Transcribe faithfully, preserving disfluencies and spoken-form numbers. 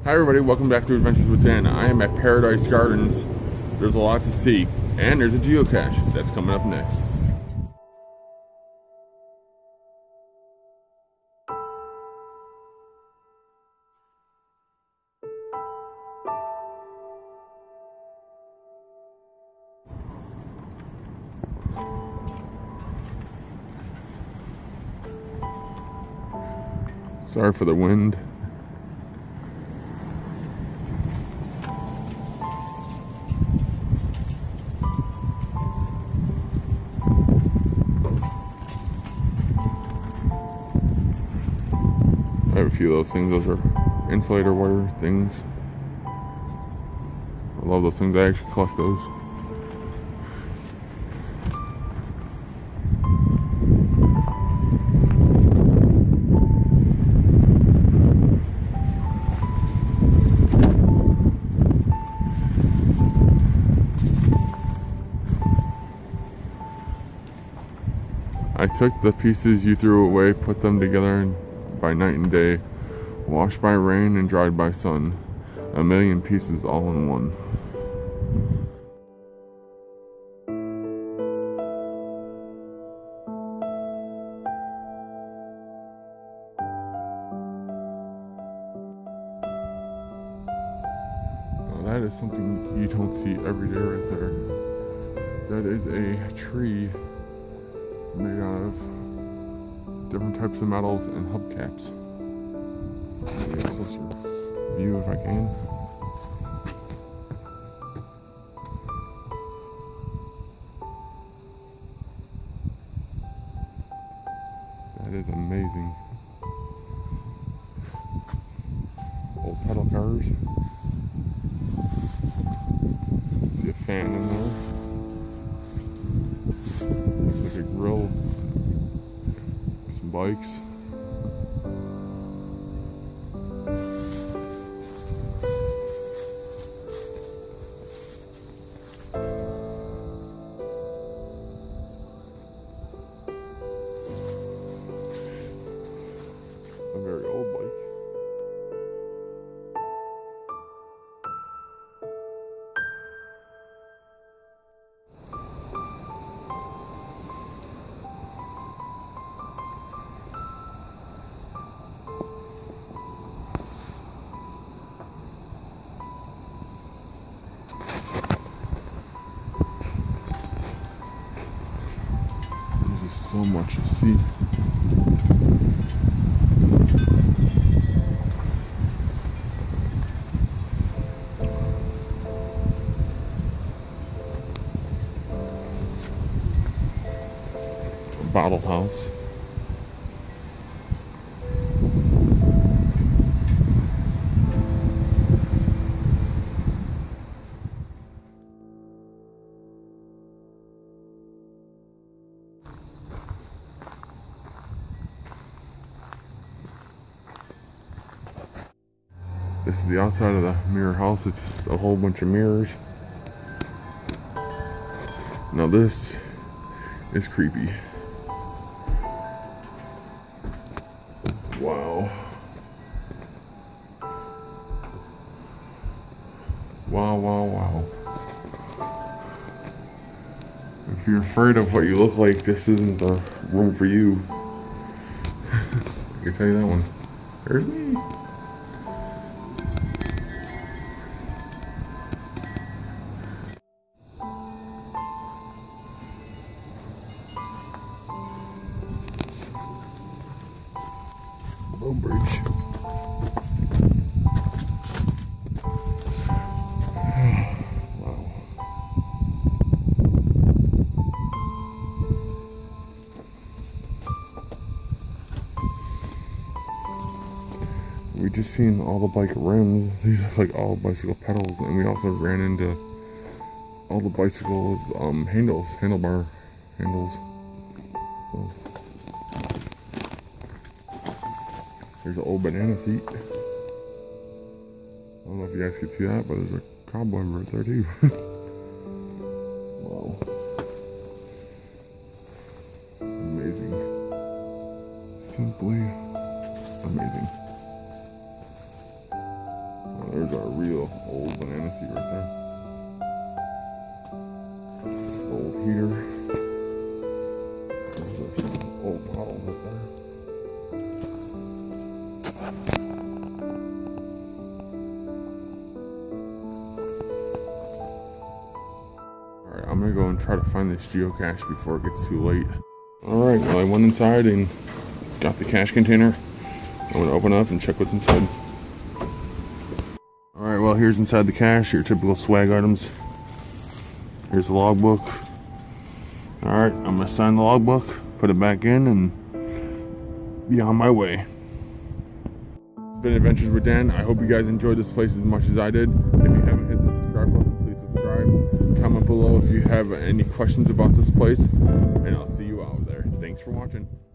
Hi everybody, welcome back to Adventures with Dan. I am at Paradise Gardens. There's a lot to see, and there's a geocache that's coming up next. Sorry for the wind. I have a few of those things. Those are insulator wire things. I love those things. I actually collect those. I took the pieces you threw away, put them together by night and day, washed by rain and dried by sun. A million pieces all in one. Now that is something you don't see every day right there. That is a tree made out of different types of metals and hubcaps. Get a closer view if I can. That is amazing. Old pedal cars. See a fan in there. Looks like a grill. Some bikes. A very old bike. There's just so much to see. Bottle house. This is the outside of the mirror house. It's just a whole bunch of mirrors. Now this is creepy. Wow. Wow, wow, wow. If you're afraid of what you look like, this isn't the room for you. I can tell you that one. There's me. Low bridge. Wow. We just seen all the bike rims. These are like all bicycle pedals, and we also ran into all the bicycles um, handles, handlebar handles. So. There's an old banana seat. I don't know if you guys can see that, but there's a cowboy right there too. Wow. Amazing. Simply amazing. There's our real old banana seat right there. Old heater. There's some old bottles up there. Alright, I'm gonna go and try to find this geocache before it gets too late. Alright, well I went inside and got the cache container. I'm gonna open up and check what's inside. Alright, well here's inside the cache, your typical swag items. Here's the logbook. Alright, I'm gonna sign the logbook, put it back in, and be on my way. It's been Adventures with Dan. I hope you guys enjoyed this place as much as I did. If you haven't hit the subscribe button, please subscribe. Comment below if you have any questions about this place, and I'll see you out there. Thanks for watching.